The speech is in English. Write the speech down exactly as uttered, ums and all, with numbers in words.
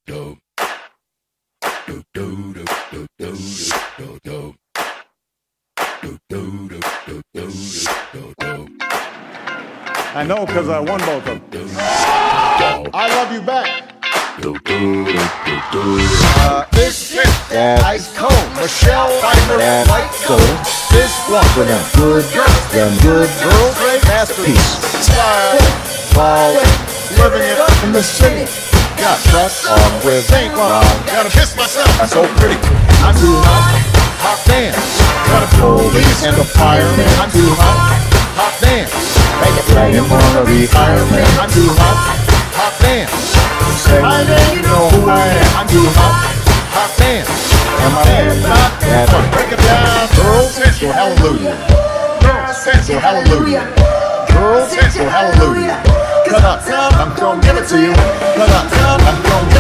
I know because I won both of them. I love you back. Uh, this is ice cold. Michelle Pfeiffer, white coat. This one for them good girls, them good girls. Masterpiece, style, ball, living it up in the city. Got trust on with Saint Laurent. Gotta kiss myself. I'm so pretty. I'm too hot. Hot dance. Got a police and a fireman. I'm too hot. Hot dance. Make it play in front of the fireman. I'm too hot. Hot dance. Say my name, you know who I am. I'm too hot. Hot dance. And my man's not that fun. Break it down. Girls, sensual hallelujah. Girls, sensual hallelujah. Girls, sensual hallelujah. Cut up, I'm gonna give it to you. Cut up, I'm gonna give it to you.